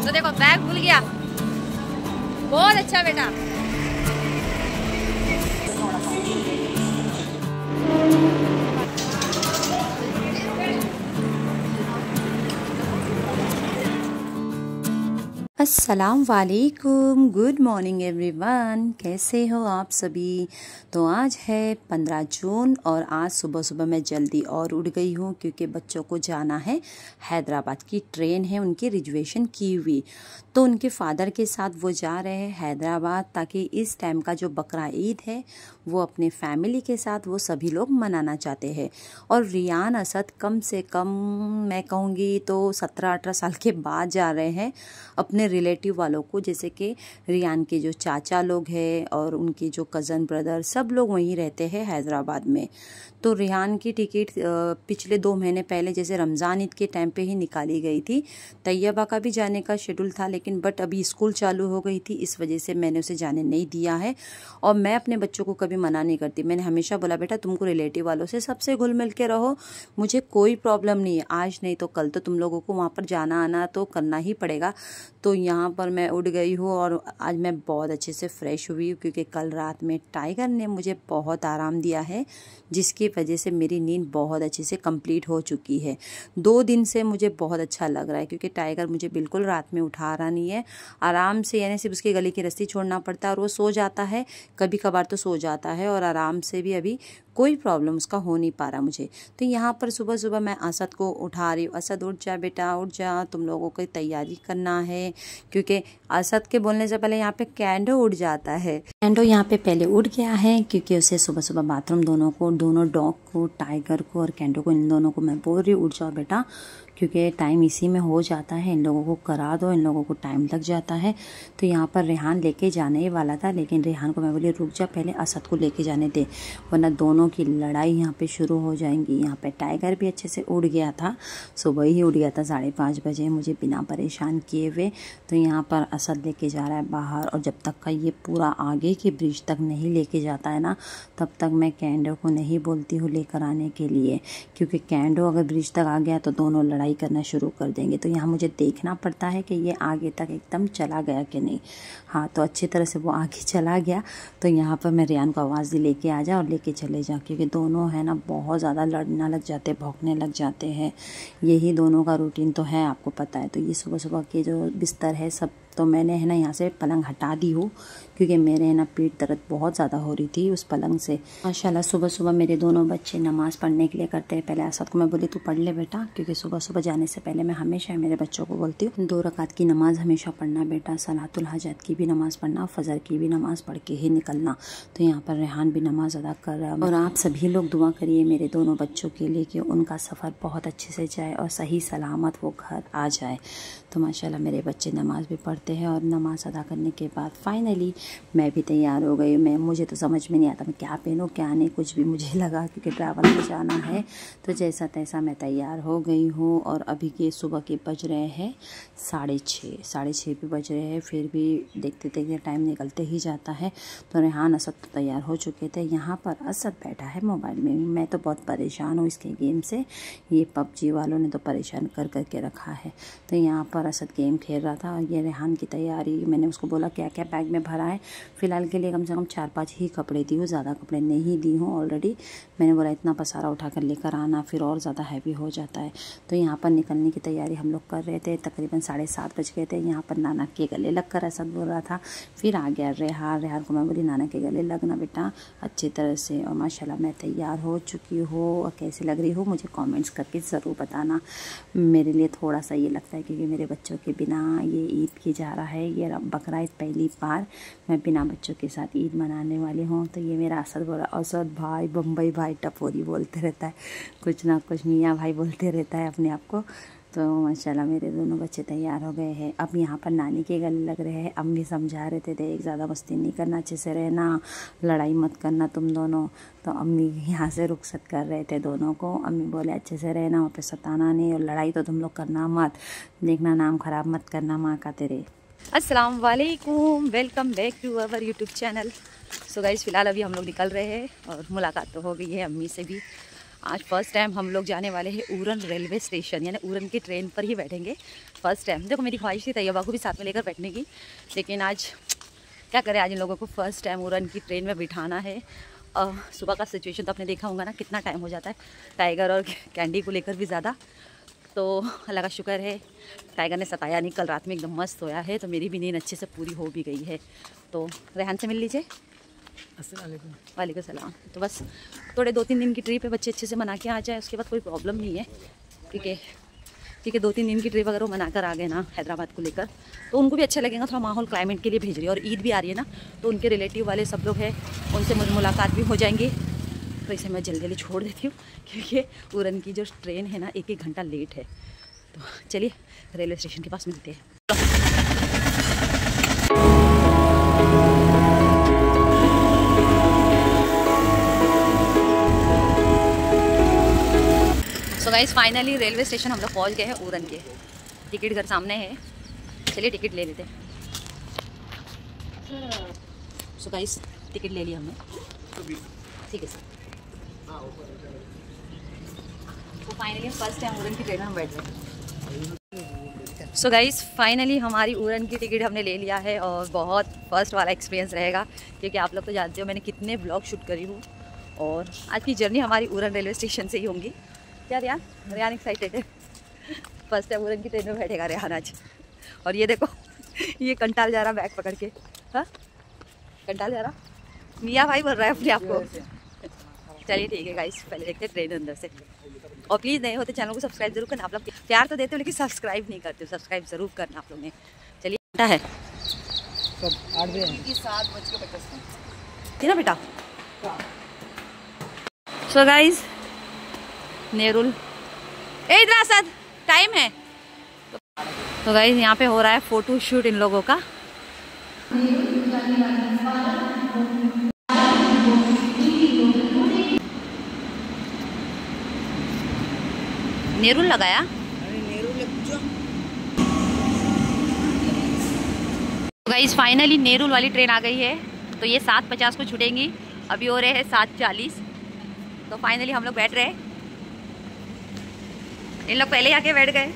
तो देखो बैग भूल गया। बहुत अच्छा बेटा। अस्सलाम वालेकुम, गुड मॉर्निंग एवरीवन। कैसे हो आप सभी। तो आज है 15 जून और आज सुबह सुबह मैं जल्दी और उठ गई हूँ क्योंकि बच्चों को जाना है हैदराबाद की ट्रेन है, उनकी रिजर्वेशन की हुई। तो उनके फादर के साथ वो जा रहे हैं हैदराबाद ताकि इस टाइम का जो बकरा ईद है वो अपने फैमिली के साथ वो सभी लोग मनाना चाहते हैं। और रियान असद कम से कम मैं कहूँगी तो 17-18 साल के बाद जा रहे हैं अपने रिलेटिव वालों को, जैसे कि रियान के जो चाचा लोग हैं और उनके जो कज़न ब्रदर सब लोग वहीं रहते हैं हैदराबाद में। तो रियान की टिकट पिछले 2 महीने पहले जैसे रमज़ान ईद के टाइम पे ही निकाली गई थी। तैयबा का भी जाने का शेड्यूल था लेकिन बट अभी स्कूल चालू हो गई थी, इस वजह से मैंने उसे जाने नहीं दिया है। और मैं अपने बच्चों को कभी मना नहीं करती। मैंने हमेशा बोला बेटा तुमको रिलेटिव वालों से सबसे घुल मिल के रहो, मुझे कोई प्रॉब्लम नहीं है। आज नहीं तो कल तो तुम लोगों को वहाँ पर जाना आना तो करना ही पड़ेगा। तो यहाँ पर मैं उठ गई हूँ और आज मैं बहुत अच्छे से फ्रेश हुई हूँ क्योंकि कल रात में टाइगर ने मुझे बहुत आराम दिया है, जिसकी वजह से मेरी नींद बहुत अच्छे से कंप्लीट हो चुकी है। 2 दिन से मुझे बहुत अच्छा लग रहा है क्योंकि टाइगर मुझे बिल्कुल रात में उठा रहा नहीं है। आराम से यानी सिर्फ उसके गले की रस्सी छोड़ना पड़ता है और वो सो जाता है, कभी कभार तो सो जाता है और आराम से भी अभी कोई प्रॉब्लम उसका हो नहीं पा रहा मुझे। तो यहाँ पर सुबह सुबह मैं असद को उठा रही हूँ। असद उठ जा बेटा उठ जा, तुम लोगों को तैयारी करना है। क्योंकि असद के बोलने से पहले यहाँ पे कैंडो उठ जाता है। कैंडो यहाँ पे पहले उठ गया है क्योंकि उसे सुबह सुबह बाथरूम दोनों डॉग को, टाइगर को और कैंडो को, इन दोनों को मैं बोल रही हूँ उठ जाओ बेटा, क्योंकि टाइम इसी में हो जाता है। इन लोगों को करा दो, इन लोगों को टाइम लग जाता है। तो यहाँ पर रेहान लेके जाने ही वाला था लेकिन रेहान को मैं बोली रुक जा, पहले असद को लेके जाने दे वरना दोनों की लड़ाई यहाँ पे शुरू हो जाएंगी। यहाँ पे टाइगर भी अच्छे से उड़ गया था, सुबह ही उड़ गया था 5:30 बजे मुझे बिना परेशान किए हुए। तो यहाँ पर असद लेके जा रहा है बाहर और जब तक का ये पूरा आगे के ब्रिज तक नहीं लेके जाता है ना तब तक मैं कैंडो को नहीं बोलती हूँ लेकर आने के लिए, क्योंकि कैंडो अगर ब्रिज तक आ गया तो दोनों लड़ाई करना शुरू कर देंगे। तो यहाँ मुझे देखना पड़ता है कि ये आगे तक एकदम चला गया कि नहीं। हाँ तो अच्छी तरह से वो आगे चला गया। तो यहाँ पर मैं रियान को आवाज़ दी लेके आ जा और लेके चले जा, क्योंकि दोनों है ना बहुत ज़्यादा लड़ना लग जाते, भौंकने लग जाते हैं। यही दोनों का रूटीन तो है, आपको पता है। तो ये सुबह सुबह के जो बिस्तर है सब तो मैंने है ना यहाँ से पलंग हटा दी हो क्योंकि मेरे है ना पेट दर्द बहुत ज़्यादा हो रही थी उस पलंग से। माशाल्लाह सुबह सुबह मेरे दोनों बच्चे नमाज़ पढ़ने के लिए करते हैं। पहले असद को मैं बोली तू पढ़ ले बेटा, क्योंकि सुबह सुबह जाने से पहले मैं हमेशा मेरे बच्चों को बोलती हूँ 2 रकात की नमाज़ हमेशा पढ़ना बेटा, सलातुल हाजत की भी नमाज़ पढ़ना, फजर की भी नमाज़ पढ़ के ही निकलना। तो यहाँ पर रेहान भी नमाज़ अदा कर रहा है। और आप सभी लोग दुआ करिए मेरे दोनों बच्चों के लिए कि उनका सफ़र बहुत अच्छे से जाए और सही सलामत वो घर आ जाए। तो माशाल्लाह मेरे बच्चे नमाज़ भी पढ़ते हैं और नमाज़ अदा करने के बाद फाइनली मैं भी तैयार हो गई। मुझे तो समझ में नहीं आता मैं क्या पहनूं क्या नहीं, कुछ भी मुझे लगा क्योंकि ट्रैवल में जाना है। तो जैसा तैसा मैं तैयार हो गई हूँ और अभी के सुबह के बज रहे हैं 6:30 भी बज रहे हैं, फिर भी देखते देखते टाइम निकलते ही जाता है। तो रेहान असद तो तैयार हो चुके थे। यहाँ पर असद बैठा है मोबाइल में। मैं तो बहुत परेशान हूँ इसके गेम से, ये PUBG वालों ने तो परेशान कर करके रखा है। तो यहाँ पर असद गेम खेल रहा था। ये रेहान की तैयारी, मैंने उसको बोला क्या क्या बैग में भरा है। फ़िलहाल के लिए कम से कम 4-5 ही कपड़े दी हूँ, ज़्यादा कपड़े नहीं दी हूँ ऑलरेडी। मैंने बोला इतना पसारा उठा कर लेकर आना फिर और ज़्यादा हैवी हो जाता है। तो यहाँ पर निकलने की तैयारी हम लोग कर रहे थे। तकरीबन 7:30 बज गए थे। यहाँ पर नाना के गले लग कर असद बोल रहा था। फिर आ गया रेहान को मैं बोली नाना के गले लगना बेटा अच्छी तरह से। और माशाल्लाह मैं तैयार हो चुकी हूँ और कैसी लग रही हूँ मुझे कमेंट्स करके ज़रूर बताना। मेरे लिए थोड़ा सा ये लगता है क्योंकि मेरे बच्चों के बिना ये ईद की जा रहा है, ये बकरा ईद पहली बार मैं बिना बच्चों के साथ ईद मनाने वाली हूँ। तो ये मेरा असद बोला, असद भाई, बम्बई भाई, टपोरी बोलते रहता है, कुछ ना कुछ मियाँ भाई बोलते रहता है अपने आप को। तो माशाल्लाह मेरे दोनों बच्चे तैयार हो गए हैं। अब यहाँ पर नानी के गले लग रहे हैं। अम्मी समझा रहे थे देख ज़्यादा मस्ती नहीं करना, अच्छे से रहना, लड़ाई मत करना तुम दोनों। तो अम्मी यहाँ से रुखसत कर रहे थे दोनों को। अम्मी बोले अच्छे से रहना, वहाँ पे सताना नहीं और लड़ाई तो तुम लोग करना मत, देखना नाम ख़राब मत करना माँ का तेरे। अस्सलाम वालेकुम, welcome back to our YouTube channel. So guys फ़िलहाल अभी हम लोग निकल रहे हैं और मुलाकात तो हो गई है अम्मी से भी। आज फर्स्ट टाइम हम लोग जाने वाले हैं उरन रेलवे स्टेशन, यानी उरन की ट्रेन पर ही बैठेंगे। First time. देखो मेरी ख्वाहिश थी तैयबा को भी साथ में लेकर बैठने की, लेकिन आज क्या करें, आज इन लोगों को फर्स्ट टाइम उड़न की ट्रेन में बिठाना है। सुबह का सिचुएशन तो आपने देखा होगा ना, कितना टाइम हो जाता है टाइगर और कैंडी को लेकर भी ज़्यादा। तो अल्लाह का शुक्र है टाइगर ने सताया नहीं, कल रात में एकदम मस्त सोया है, तो मेरी भी नींद अच्छे से पूरी हो भी गई है। तो रेहान से मिल लीजिए। वालेकुम सलाम। तो बस थोड़े 2-3 दिन की ट्रिप है, बच्चे अच्छे से मना के आ जाए, उसके बाद कोई प्रॉब्लम नहीं है। ठीक है 2-3 दिन की ट्रिप अगर वो मना कर आ गए ना हैदराबाद को लेकर, तो उनको भी अच्छा लगेगा। थोड़ा माहौल क्लाइमेट के लिए भेज रही है, और ईद भी आ रही है ना, तो उनके रिलेटिव वाले सब लोग हैं, उनसे मुझे मुलाकात भी हो जाएंगी। तो इसे मैं जल्दी जल्दी छोड़ देती हूँ, क्योंकि उड़न की जो ट्रेन है ना 1-1 घंटा लेट है। तो चलिए रेलवे स्टेशन के पास मिलते हैं। So guys finally railway station हम लोग पहुँच गए हैं उड़न के। टिकट घर सामने है, चलिए टिकट ले लेते हैं। सो गाइस टिकट ले लिया हमने, ठीक है सर। तो फाइनली फर्स्ट टाइम उड़न की ट्रेन में हम बैठ गए। सो गाइस फाइनली हमारी उड़न की टिकट हमने ले लिया है, और बहुत फर्स्ट वाला एक्सपीरियंस रहेगा, क्योंकि आप लोग तो जानते हो मैंने कितने ब्लॉग शूट करी हूँ, और आज की जर्नी हमारी उड़न रेलवे स्टेशन से ही होंगी। क्या रेहान एक्साइटेड है, फर्स्ट टाइम उड़न की ट्रेन में बैठेगा रेहान आज। और ये देखो ये कंटाल जा रहा बैग पकड़ के, हाँ कंटाल जा रहा, मियाँ भाई बोल रहा है अपने आप को। चलिए ठीक है गाइस, पहले देखते हैं ट्रेन अंदर से। और प्लीज़ नए होते चैनल को सब्सक्राइब जरूर करना। आप लोग प्यार तो देते हो लेकिन सब्सक्राइब नहीं करते हो, सब्सक्राइब जरूर करना आप लोग ने। चलिए बेटा है सब 8 ना बेटा। सो गाइस नेरुल इधर असद टाइम है। तो गाइस यहाँ पे हो रहा है फोटो शूट इन लोगों का। नेरुल लगाया, गाइस फाइनली नेरुल वाली ट्रेन आ गई है। तो ये 7:50 को छूटेंगी, अभी हो रहे हैं 7:40। तो फाइनली हम लोग बैठ रहे हैं, इन लोग पहले आके बैठ गए।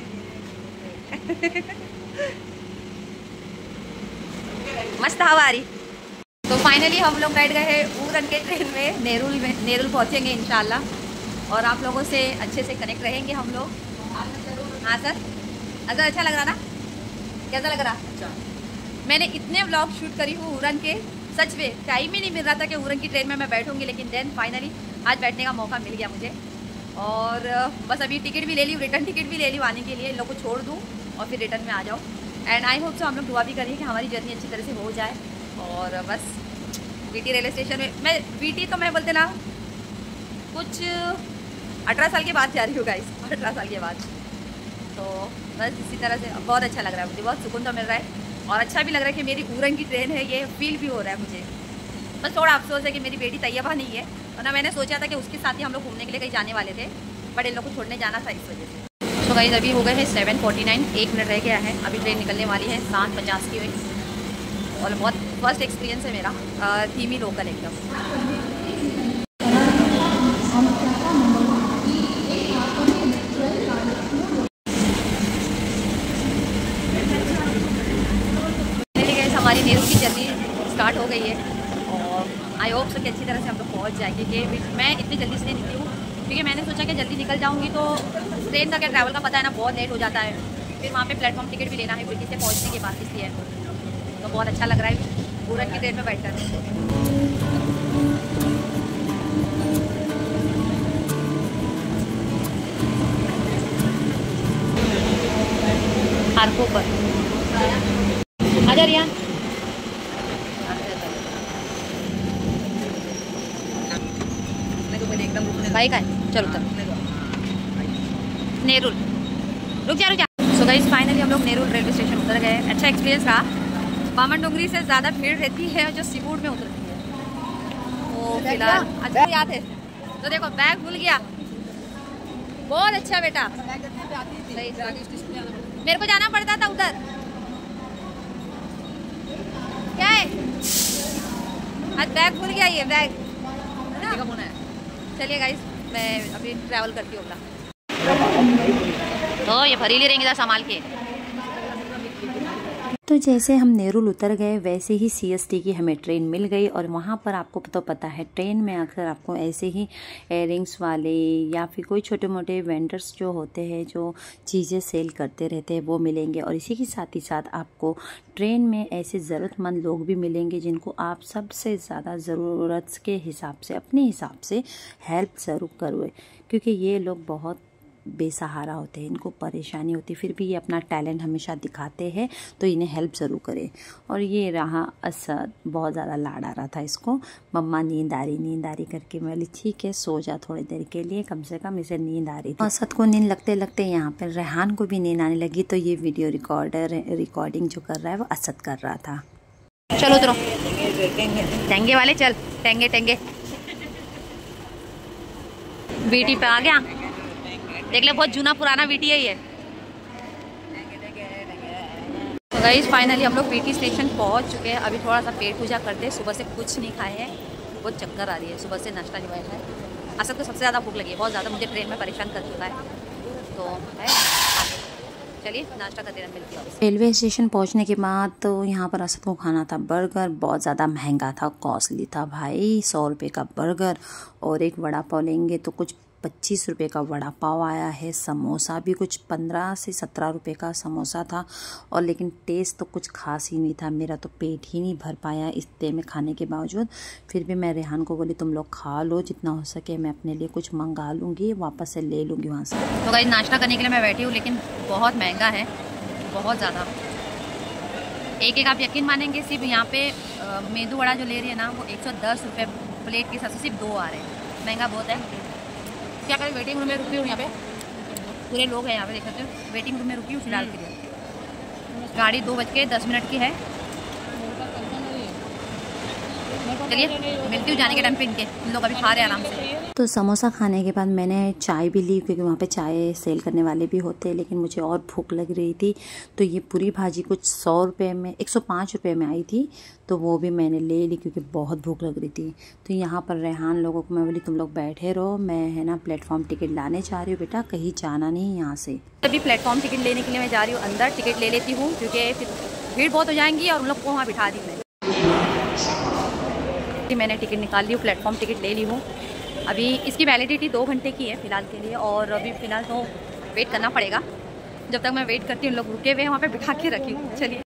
मस्त हवा आ रही। तो फाइनली हम लोग बैठ गए हैं उड़न के ट्रेन में। नेरुल पहुंचेंगे इंशाल्लाह, और आप लोगों से अच्छे से कनेक्ट रहेंगे हम लोग। हाँ सर, अगर अच्छा लग रहा ना, कैसा लग रहा? अच्छा। मैंने इतने व्लॉग शूट करी हूँ उड़न के, सच में टाइम ही नहीं मिल रहा था कि उड़न की ट्रेन में मैं बैठूंगी, लेकिन देन फाइनली आज बैठने का मौका मिल गया मुझे। और बस अभी टिकट भी ले ली, रिटर्न टिकट भी ले ली आने के लिए, इन लोग को छोड़ दूँ और फिर रिटर्न में आ जाओ। एंड आई होप सो हम लोग दुआ भी करिए कि हमारी जर्नी अच्छी तरह से हो जाए। और बस वीटी रेलवे स्टेशन में, मैं वीटी तो मैं बोलते ना कुछ 18 साल के बाद जा रही हूँ गाइस, 18 साल के बाद। तो बस इसी तरह से बहुत अच्छा लग रहा है मुझे, बहुत सुकून तो मिल रहा है, और अच्छा भी लग रहा है कि मेरी उड़न की ट्रेन है, ये फील भी हो रहा है मुझे। बस थोड़ा अफसोस है कि मेरी बेटी तैयबा नहीं है, वरना मैंने सोचा था कि उसके साथ ही हम लोग घूमने के लिए कहीं जाने वाले थे, बट इन लोग को छोड़ने जाना था इस वजह से। तो गाइस अभी हो गए हैं 7:49, 1 मिनट रह गया है, अभी ट्रेन निकलने वाली है 7:50 की हुई। और बहुत फर्स्ट एक्सपीरियंस है मेरा, धीमी लोकल एकदम। हमारी नेहरू की जर्नी स्टार्ट हो गई है, और आई होप सो कि अच्छी तरह से हम लोग पहुँच जाएंगे। कि मैं इतनी जल्दी से निकली हूँ क्योंकि मैंने सोचा कि जल्दी निकल जाऊँगी तो ट्रेन का क्या ट्रैवल का पता है ना, बहुत लेट हो जाता है, फिर वहाँ पे प्लेटफॉर्म टिकट भी लेना है वीटी से पहुँचने के बाद, इसलिए तो बहुत अच्छा लग रहा है उड़न की ट्रेन में बैठकर। हारको पर आजा रियान, भाई का है, चलो चलो नेरुल, रुक जा। सो गाइस फाइनली हम लोग नेरुल रेलवे स्टेशन उतर गए। अच्छा एक्सपीरियंस रहा। बामन डोंगरी से ज़्यादा भीड़ रहती है जो सीफूड में उतरती है। तो फिलहाल अच्छा याद है, तो देखो बैग भूल गया, बहुत अच्छा बेटा। मेरे को जाना पड़ता था उधर, क्या है आज बैग भूल गया, ये बैग चलिए गाइस मैं अभी ट्रैवल करती हूँ। तो ये भरी ले रहेंगे संभाल के। तो जैसे हम नेरुल उतर गए वैसे ही CST की हमें ट्रेन मिल गई और वहाँ पर आपको तो पता है ट्रेन में अक्सर आपको ऐसे ही इयररिंग्स वाले या फिर कोई छोटे मोटे वेंडर्स जो होते हैं जो चीज़ें सेल करते रहते हैं वो मिलेंगे। और इसी के साथ ही साथ आपको ट्रेन में ऐसे ज़रूरतमंद लोग भी मिलेंगे जिनको आप सबसे ज़्यादा ज़रूरत के हिसाब से अपने हिसाब से हेल्प ज़रूर करोगे, क्योंकि ये लोग बहुत बेसहारा होते हैं, इनको परेशानी होती है, फिर भी ये अपना टैलेंट हमेशा दिखाते हैं, तो इन्हें हेल्प ज़रूर करें। और ये रहा असद, बहुत ज़्यादा लाड आ रहा था इसको, मम्मा नींद आ रही करके। मैं बोली ठीक है सो जा थोड़ी देर के लिए, कम से कम इसे नींद आ रही थी। असद को नींद लगते लगते यहाँ पर रेहान को भी नींद आने लगी, तो ये वीडियो रिकॉर्डिंग जो कर रहा है वो असद कर रहा था। चलो उतरो टेंगे वाले, चल टेंगे टेंगे। बीटी पे आ गया, देख ले बहुत जूना पुराना वीटी है ये। तो गाइस फाइनली हम लोग वीटी स्टेशन पहुंच चुके हैं। अभी थोड़ा सा पेट पूजा करते हैं, सुबह से कुछ नहीं खाए हैं, बहुत चक्कर आ रही है, सुबह से नाश्ता नहीं हुआ है। असद को सबसे ज़्यादा भूख लगी है, बहुत ज़्यादा, मुझे ट्रेन में परेशान कर चुका है, तो है चलिए नाश्ता करते हैं, मिलती है। रेलवे स्टेशन पहुंचने के बाद तो यहाँ पर असद को खाना था बर्गर, बहुत ज़्यादा महंगा था, कॉस्टली था भाई, 100 रुपये का बर्गर और एक वड़ा पाव लेंगे तो कुछ 25 रुपये का वड़ा पाव आया है। समोसा भी कुछ 15 से 17 रुपये का समोसा था, और लेकिन टेस्ट तो कुछ खास ही नहीं था, मेरा तो पेट ही नहीं भर पाया इतने में खाने के बावजूद। फिर भी मैं रेहान को बोली तुम लोग खा लो, जितना हो सके मैं अपने लिए कुछ मंगा लूँगी, वापस से ले लूँगी वहाँ से। तो गाइस नाश्ता करने के लिए मैं बैठी हूँ, लेकिन बहुत महंगा है, बहुत ज़्यादा। एक आप यकीन मानेंगे, सिर्फ यहाँ पे मेदू वड़ा जो ले रही है ना वो 110 रुपये प्लेट के हिसाब से सिर्फ 2 आ रहे हैं, महंगा बहुत है। क्या करें, वेटिंग रूम में रुकी हूँ, यहाँ पे पूरे लोग हैं, यहाँ पे देख सकते हो, वेटिंग रूम में रुकी हूँ फिलहाल के लिए। गाड़ी 2:10 की है, चलिए मिलती हूँ जाने के टाइम पे इनके, इन लोग अभी खा रहे हैं आराम से। तो समोसा खाने के बाद मैंने चाय भी ली, क्योंकि वहाँ पे चाय सेल करने वाले भी होते हैं, लेकिन मुझे और भूख लग रही थी, तो ये पूरी भाजी कुछ 100 रुपये में 105 रुपये में आई थी, तो वो भी मैंने ले ली क्योंकि बहुत भूख लग रही थी। तो यहाँ पर रेहान लोगों को मैं बोली तुम लोग बैठे रहो, मैं है ना प्लेटफॉर्म टिकट लाने जा रही हूँ, बेटा कहीं जाना नहीं यहाँ से। अभी प्लेटफॉर्म टिकट लेने के लिए मैं जा रही हूँ अंदर, टिकट ले लेती हूँ क्योंकि फिर भीड़ बहुत हो जाएंगी, और उन लोग को वहाँ बिठा दी मैंने टिकट निकाल ली हूँ, प्लेटफॉर्म टिकट ले ली हूँ। अभी इसकी वैलिडिटी 2 घंटे की है फ़िलहाल के लिए, और अभी फ़िलहाल तो वेट करना पड़ेगा। जब तक मैं वेट करती हूँ, लोग रुके हुए हैं वहाँ पे बिठा के रखी हूँ। चलिए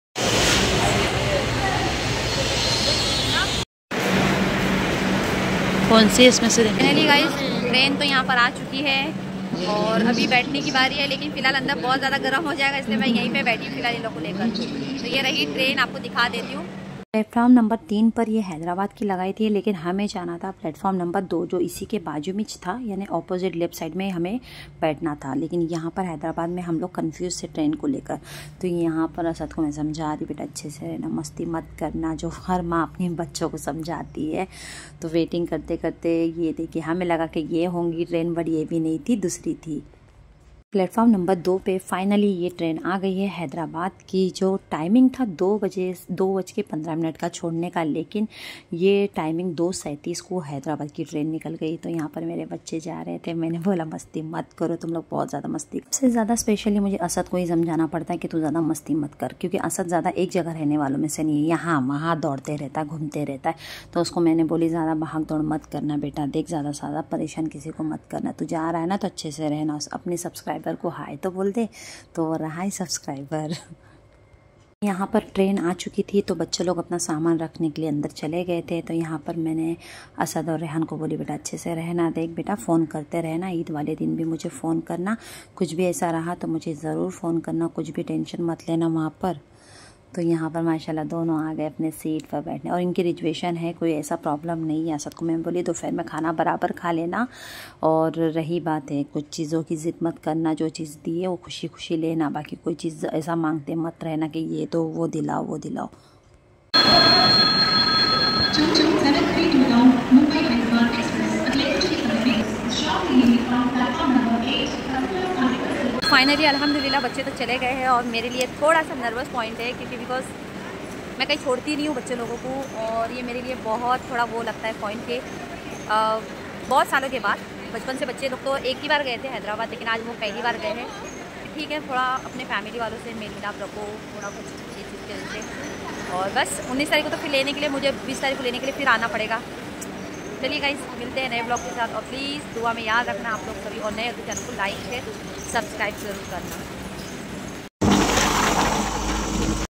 कौन सी इसमें से फाइनली गाइस ट्रेन तो यहाँ पर आ चुकी है, और अभी बैठने की बारी है, लेकिन फ़िलहाल अंदर बहुत ज़्यादा गर्म हो जाएगा, इसलिए मैं यहीं पे बैठी हूँ फ़िलहाल इन लोग को लेकर। तो ये रही ट्रेन, आपको दिखा देती हूँ। प्लेटफॉर्म नंबर 3 पर ये हैदराबाद की लगाई थी, लेकिन हमें जाना था प्लेटफॉर्म नंबर 2 जो इसी के बाजू में था, यानी ऑपोजिट लेफ्ट साइड में हमें बैठना था। लेकिन यहाँ पर हैदराबाद में हम लोग कंफ्यूज थे ट्रेन को लेकर। तो यहाँ पर असद को मैं समझा रही, बेटा अच्छे से रहना, मस्ती मत करना, जो हर माँ अपने बच्चों को समझाती है। तो वेटिंग करते करते ये देखिए, हमें लगा कि ये होंगी ट्रेन, बट ये भी नहीं थी, दूसरी थी। प्लेटफॉर्म नंबर 2 पे फाइनली ये ट्रेन आ गई है हैदराबाद की। जो टाइमिंग था 2:15 का छोड़ने का, लेकिन ये टाइमिंग 2:37 को हैदराबाद की ट्रेन निकल गई। तो यहाँ पर मेरे बच्चे जा रहे थे, मैंने बोला मस्ती मत करो, तुम लोग बहुत ज़्यादा मस्ती। सबसे ज़्यादा स्पेशली मुझे असद को ही समझाना पड़ता है कि तू ज़्यादा मस्ती मत कर, क्योंकि असद ज़्यादा एक जगह रहने वालों में से नहीं है, यहाँ वहाँ दौड़ते रहता है, घूमते रहता है। तो उसको मैंने बोली ज़्यादा भाग दौड़ मत करना बेटा, देख ज़्यादा से ज़्यादा परेशान किसी को मत करना, तू जा रहा है ना तो अच्छे से रहना, अपने सब्सक्राइबर को हाय तो बोल दे। तो रहा ही सब्सक्राइबर। यहाँ पर ट्रेन आ चुकी थी, तो बच्चे लोग अपना सामान रखने के लिए अंदर चले गए थे। तो यहाँ पर मैंने असद और रेहान को बोली बेटा अच्छे से रहना, देख बेटा फ़ोन करते रहना, ईद वाले दिन भी मुझे फ़ोन करना, कुछ भी ऐसा रहा तो मुझे ज़रूर फ़ोन करना, कुछ भी टेंशन मत लेना वहाँ पर। तो यहाँ पर माशाल्लाह दोनों आ गए अपने सीट पर बैठने, और इनकी रिजर्वेशन है, कोई ऐसा प्रॉब्लम नहीं है। असद को मैं बोली दोपहर में खाना बराबर खा लेना, और रही बात है कुछ चीज़ों की ज़िद मत करना, जो चीज़ दी है वो खुशी खुशी लेना, बाकी कोई चीज़ ऐसा मांगते मत रहना कि ये तो वो दिलाओ वो दिलाओ। फाइनली अल्हम्दुलिल्लाह बच्चे तो चले गए हैं, और मेरे लिए थोड़ा सा नर्वस पॉइंट है, क्योंकि बिकॉज मैं कहीं छोड़ती नहीं हूँ बच्चे लोगों को, और ये मेरे लिए बहुत थोड़ा वो लगता है पॉइंट के बहुत सालों के बाद। बचपन से बच्चे लोग तो एक ही बार गए थे हैदराबाद, लेकिन आज वो पहली बार गए हैं। ठीक है, थोड़ा अपने फैमिली वालों से मेल मिलाप रखो, थोड़ा कुछ चीज़ के वजह। और बस 19 तारीख को तो फिर लेने के लिए मुझे 20 तारीख को लेने के लिए फिर आना पड़ेगा। चलिए गाइस, मिलते हैं नए ब्लॉग के साथ, और प्लीज़ दुआ में याद रखना आप लोग सभी, और नए चैनल को लाइक शेयर सब्सक्राइब ज़रूर करना।